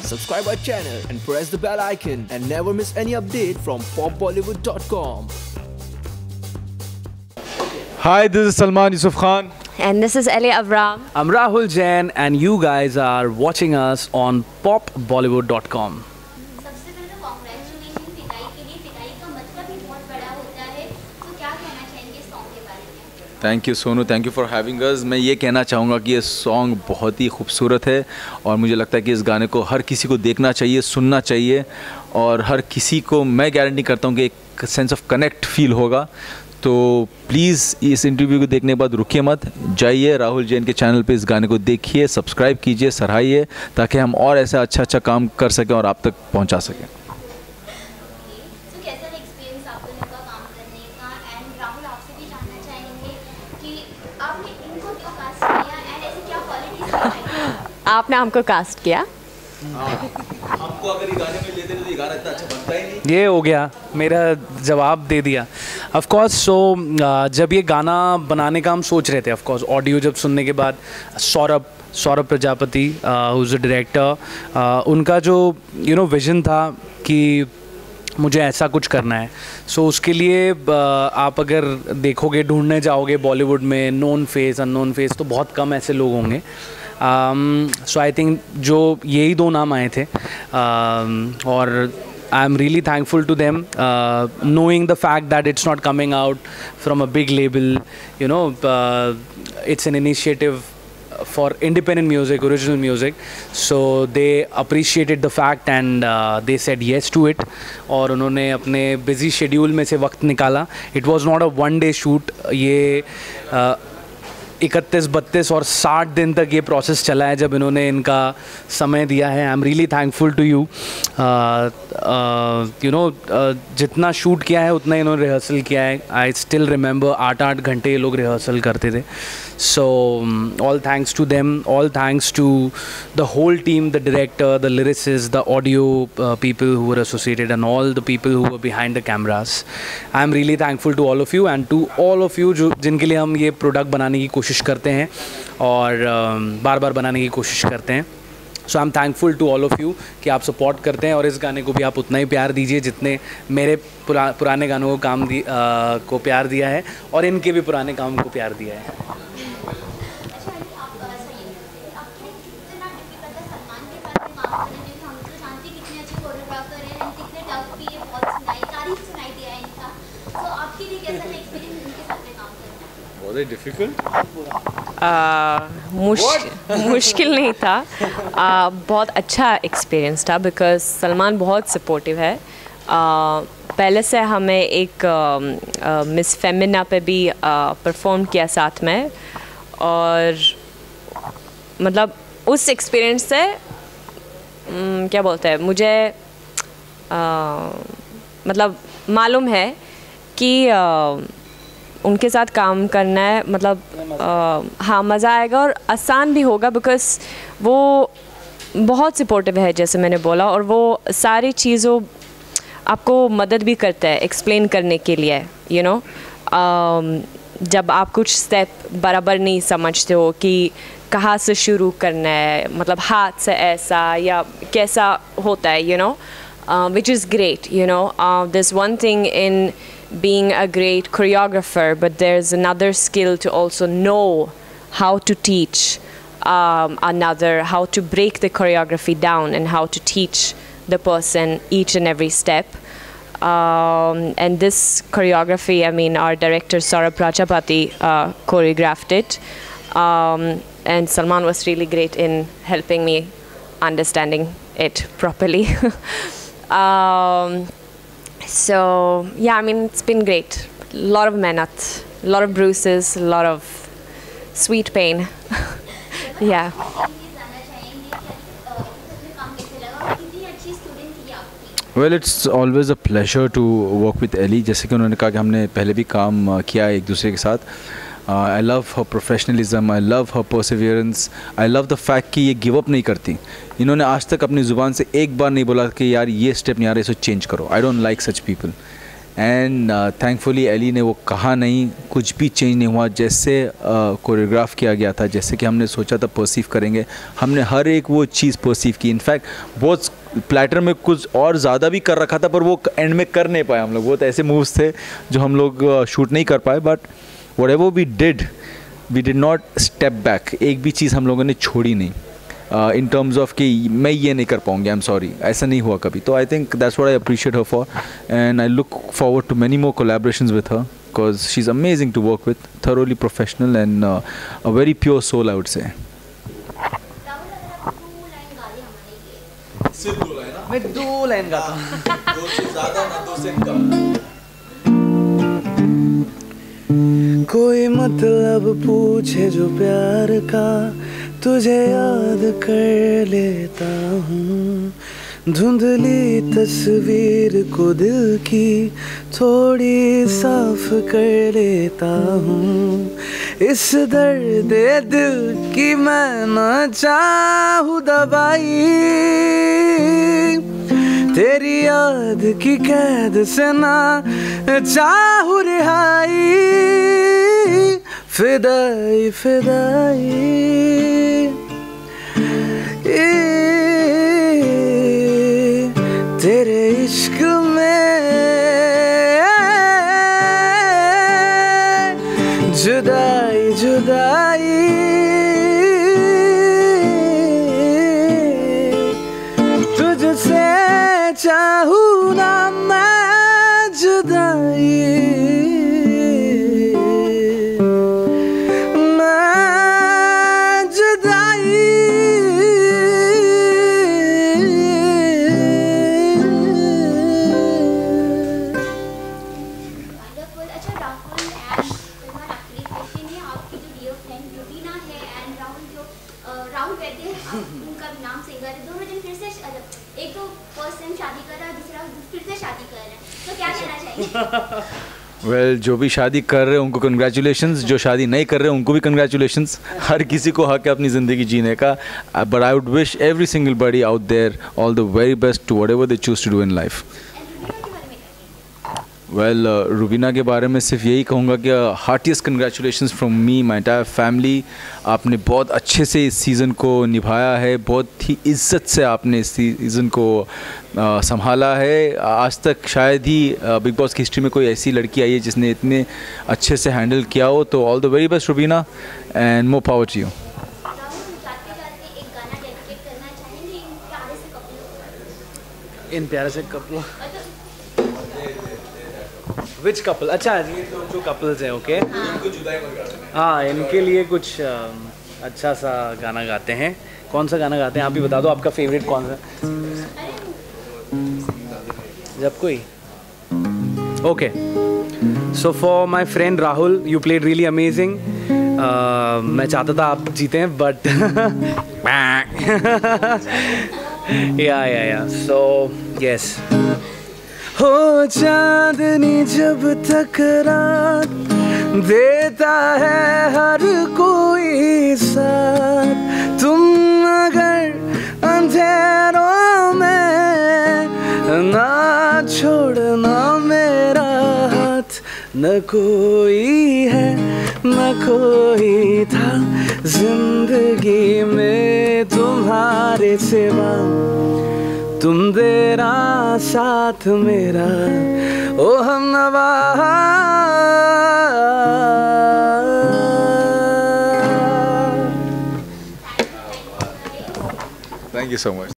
subscribe our channel and press the bell icon and never miss any update from popbollywood.com. Hi, this is Salman Yusuf Khan. And this is Ellie Avram. I'm Rahul Jain and you guys are watching us on popbollywood.com. सबसे पहले तो congratulation फिदाई के लिए। फिदाई का मतलब ही बहुत बड़ा होता है, तो क्या कहना चाहेंगे इस सॉन्ग के बारे में? Thank you Sonu, thank you for having us. मैं ये कहना चाहूँगा कि ये सॉन्ग बहुत ही खूबसूरत है और मुझे लगता है कि इस गाने को हर किसी को देखना चाहिए, सुनना चाहिए और हर किसी को मैं गारंटी करता हूँ कि एक सेंस ऑफ कनेक्ट फील होगा। तो प्लीज़ इस इंटरव्यू को देखने के बाद रुकिए मत, जाइए राहुल जैन के चैनल पे इस गाने को देखिए, सब्सक्राइब कीजिए, सराहिए, ताकि हम और ऐसा अच्छा काम कर सकें और आप तक पहुंचा सकें। तो कैसा एक्सपीरियंस आप लोगों का काम करने का? एंड राहुल, आपसे भी जानना चाहेंगे कि आपने इनको क्यों कास्ट किया एंड ऐसी क्या क्वालिटीज आपने हमको कास्ट किया। हमको अगर ये गाने में लेते तो ये गाना इतना अच्छा बनता ही नहीं। ये हो गया, मेरा जवाब दे दिया। ऑफ कोर्स जब ये गाना बनाने का हम सोच रहे थे, ऑफ कोर्स ऑडियो जब सुनने के बाद Saurabh Prajapati who is a director, उनका जो विज़न था कि मुझे ऐसा कुछ करना है। उसके लिए आप अगर देखोगे, ढूंढने जाओगे बॉलीवुड में नोन फेस अननोन फेस, तो बहुत कम ऐसे लोग होंगे। सो आई थिंक जो यही दो नाम आए थे और I am really thankful to them, knowing the fact that it's not coming out from a big label, it's an initiative for independent music, original music. So they appreciated the fact and they said yes to it. और उन्होंने अपने busy schedule में से वक्त निकाला. It was not a one day shoot. ये 31, 32 और 60 दिन तक ये प्रोसेस चला है जब इन्होंने इनका समय दिया है। I am really thankful to you. जितना शूट किया है उतना इन्होंने रिहर्सल किया है। आई स्टिल रिमेंबर 8-8 घंटे ये लोग रिहर्सल करते थे। So all thanks to them, all thanks to the whole team, the director, the lyricist, the audio people who were associated and all the people who were behind the cameras. I am really thankful to all of you and to all of you जिनके लिए हम ये product बनाने की कोशिश करते हैं और बार बार बनाने की कोशिश करते हैं। So I am thankful to all of you कि आप सपोर्ट करते हैं और इस गाने को भी आप उतना ही प्यार दीजिए जितने मेरे पुराने गानों को प्यार दिया है और इनके भी पुराने काम को प्यार दिया है। मुश्किल नहीं था, बहुत अच्छा एक्सपीरियंस था बिकॉज सलमान बहुत सपोर्टिव है। पहले से हमें एक मिस फेमिना पे भी परफॉर्म किया साथ में और मतलब उस एक्सपीरियंस से क्या बोलते हैं, मुझे मतलब मालूम है कि उनके साथ काम करना है, मतलब हाँ मज़ा आएगा और आसान भी होगा बिकॉज वो बहुत सपोर्टिव है जैसे मैंने बोला, और वो सारी चीज़ों आपको मदद भी करता है एक्सप्लेन करने के लिए। जब आप कुछ स्टेप बराबर नहीं समझते हो कि कहाँ से शुरू करना है, मतलब हाथ से ऐसा या कैसा होता है, which is great, there's one thing in being a great choreographer, but there's another skill to also know how to teach how to break the choreography down and how to teach the person each and every step. And this choreography, I mean, our director Saurabh Prajapati choreographed it, and Salman was really great in helping me understanding it properly. So yeah, I mean, it's been great. A lot of mehnat, a lot of bruises, a lot of sweet pain. Yeah. Well, it's always a pleasure to work with Ellie. जैसे कि उन्होंने कहा कि हमने पहले भी काम किया है एक दूसरे के साथ। I love her professionalism, I love her perseverance, I love the fact कि ये give up नहीं करती। इन्होंने आज तक अपनी ज़ुबान से एक बार नहीं बोला कि यार ये स्टेप नहीं आ रहा, इसको चेंज करो। I don't like such people. And thankfully Aly ने वो कहा नहीं, कुछ भी चेंज नहीं हुआ, जैसे कोरियोग्राफ किया गया था, जैसे कि हमने सोचा था परसीव करेंगे, हमने हर एक वो चीज़ परसीव की। इनफैक्ट बहुत प्लेटर में कुछ और ज़्यादा भी कर रखा था, पर वो एंड में कर नहीं पाए हम लोग। बहुत ऐसे मूव्स थे जो हम लोग शूट नहीं कर पाए, but whatever we did not step back. एक भी चीज़ हम लोगों ने छोड़ी नहीं इन टर्म्स ऑफ कि मैं ये नहीं कर पाऊंगी, आई एम सॉरी, ऐसा नहीं हुआ कभी। तो I think that's what I appreciate her for, and I look forward to many more collaborations with her, because she is amazing to work with, thoroughly professional and a very pure soul, I would say. Rahul अगर आप 2 line गा दे हमारे लिए। सिर्फ 2 line? मैं 2 line गाता हूँ। 2 से ज़्यादा ना, 2 से कम। कोई मतलब पूछे जो प्यार का, तुझे याद कर लेता हूँ। धुंधली तस्वीर को दिल की थोड़ी साफ कर लेता हूँ। इस दर्द दिल की मैं न चाहूँ दवाई, तेरी याद की कैद से ना चाहूँ रिहाई। फिदाई फिदाई तेरे इश्क में जुदाई जुदाई, तुझसे चाहूँ ना मैं जुदाई, राहुल वैद्य उनका नाम सिंगर है, दोनों जन फिर से एक तो फर्स्ट टाइम शादी कर रहा है, दूसरा फिर से शादी कर रहे हैं, तो क्या कहना चाहिए? वेल, जो भी शादी कर रहे हैं उनको कंग्रेचुलेशंस, जो शादी नहीं कर रहे हैं उनको भी कंग्रेचुलेशंस। हर किसी को हक है अपनी ज़िंदगी जीने का, but I would wish every single body out there all the very best to whatever they choose to do in life. Well, Rubina के बारे में सिर्फ यही कहूँगा कि heartiest congratulations from me, my entire family. आपने बहुत अच्छे से इस सीज़न को निभाया है, बहुत ही इज्जत से आपने इस सीज़न को संभाला है। आज तक शायद ही बिग बॉस की हिस्ट्री में कोई ऐसी लड़की आई है जिसने इतने अच्छे से हैंडल किया हो। तो all the very best Rubina and more power to you. इन प्यारे से कपल, विच कपल? अच्छा, ये जो कपल्स हैं, ओके, हाँ, इनके लिए कुछ अच्छा सा गाना गाते हैं। कौन सा गाना गाते हैं आप भी बता दो, आपका फेवरेट कौन सा? जब कोई, okay. So for my friend Rahul, you played really amazing. मैं चाहता था आप जीते हैं, बट या सो यस। हो चांदनी जब तक रात देता है हर कोई साथ, तुम अगर अंधेरों में ना छोड़ना मेरा हाथ। न कोई है न कोई था जिंदगी में तुम्हारे सिवा, तुम तेरा साथ मेरा ओ हमनवा। Thank you so much.